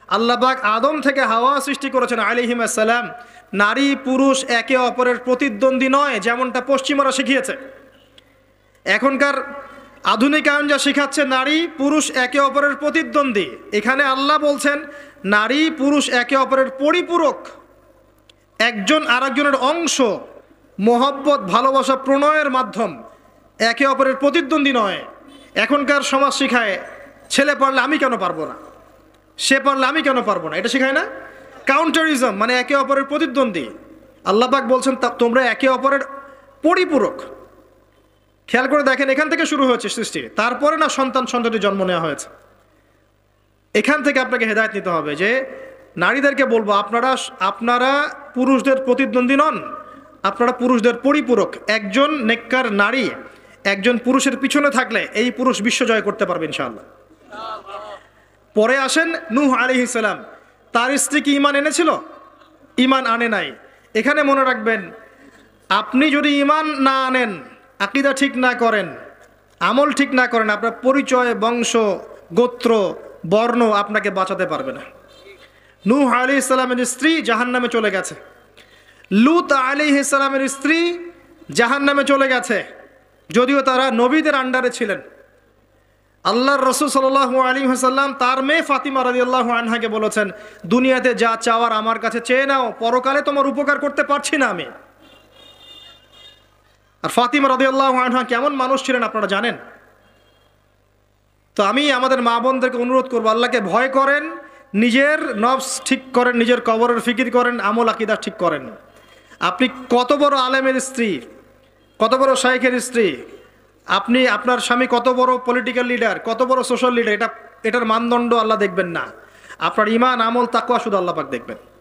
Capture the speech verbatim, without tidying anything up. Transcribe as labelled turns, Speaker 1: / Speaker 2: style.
Speaker 1: আল্লাহ পাক আদম থেকে হাওয়া সৃষ্টি করেছেন আলাইহিস সালাম। নারী পুরুষ একে অপরের প্রতিদ্বন্দ্বী নয়, যেমনটা পশ্চিমারা শিখিয়েছে। এখনকার আধুনিকায়ন যা শিখাচ্ছে নারী পুরুষ একে অপরের প্রতিদ্বন্দ্বী, এখানে আল্লাহ বলছেন নারী পুরুষ একে অপরের পরিপূরক, একজন আরেকজনের অংশ, মোহব্বত ভালোবাসা প্রণয়ের মাধ্যম, একে অপরের প্রতিদ্বন্দ্বী নয়। এখনকার সমাজ শিখায় ছেলে পারলে আমি কেন পারবো না, সে পারলে আমি কেন পারবো না, এটা শেখায় না? কাউন্টারিজম, মানে একে অপরের প্রতিদ্বন্দ্বী। আল্লাহ পাক বলছেন তা তোমরা একে অপরের পরিপূরক। খেয়াল করে দেখেন, এখান থেকে শুরু হয়েছে সৃষ্টি, তারপরে না সন্তান সন্ততি জন্ম নেওয়া হয়েছে। এখান থেকে আপনাকে হেদায়েত নিতে হবে যে নারীদেরকে বলবো আপনারা আপনারা পুরুষদের প্রতিদ্বন্দ্বী নন, আপনারা পুরুষদের পরিপূরক। একজন নেককার নারী একজন পুরুষের পিছনে থাকলে এই পুরুষ বিশ্ব জয় করতে পারবে ইনশাআল্লাহ। পরে আসেন নূহ আলাইহিস সালাম, তার স্ত্রী কি ঈমান এনেছিল? ঈমান আনে নাই। এখানে মনে রাখবেন, আপনি যদি ঈমান না আনেন, আকীদা ঠিক না করেন, আমল ঠিক না করেন, আপনার পরিচয়, বংশ, গোত্র, বর্ণ আপনাকে বাঁচাতে পারবে না। নূহ আলাইহিস সালামের স্ত্রী জাহান্নামে চলে গেছে, লূত আলাইহিস সালামের স্ত্রী জাহান্নামে চলে গেছে, যদিও তারা নবীদের আন্ডারে ছিলেন। আল্লাহর রাসূল সাল্লাল্লাহু আলাইহি ওয়াসাল্লাম তার মেয়ে ফাতিমা রাদিয়াল্লাহু আনহাকে বলেছেন, দুনিয়াতে যা চাওয়ার আমার কাছে চেয়ে নাও, পরকালে তোমার উপকার করতে পারছি না আমি। আর ফাতিমা রাদিয়াল্লাহু আনহা কেমন মানুষ ছিলেন আপনারা জানেন। তো আমি আমাদের মা বোনদেরকে অনুরোধ করবো, আল্লাহকে ভয় করেন, নিজের নফস ঠিক করেন, নিজের কবরের ফিকির করেন, আমল আকীদা ঠিক করেন। আপনি কত বড় আলেমের স্ত্রী, কত বড় শাইখের স্ত্রী, আপনি আপনার স্বামী কত বড় পলিটিক্যাল লিডার, কত বড় সোশ্যাল লিডার, এটা এটার মানদণ্ড আল্লাহ দেখবেন না। আপনার ঈমান, আমল, তাকওয়া শুধু আল্লাহ পাক দেখবেন।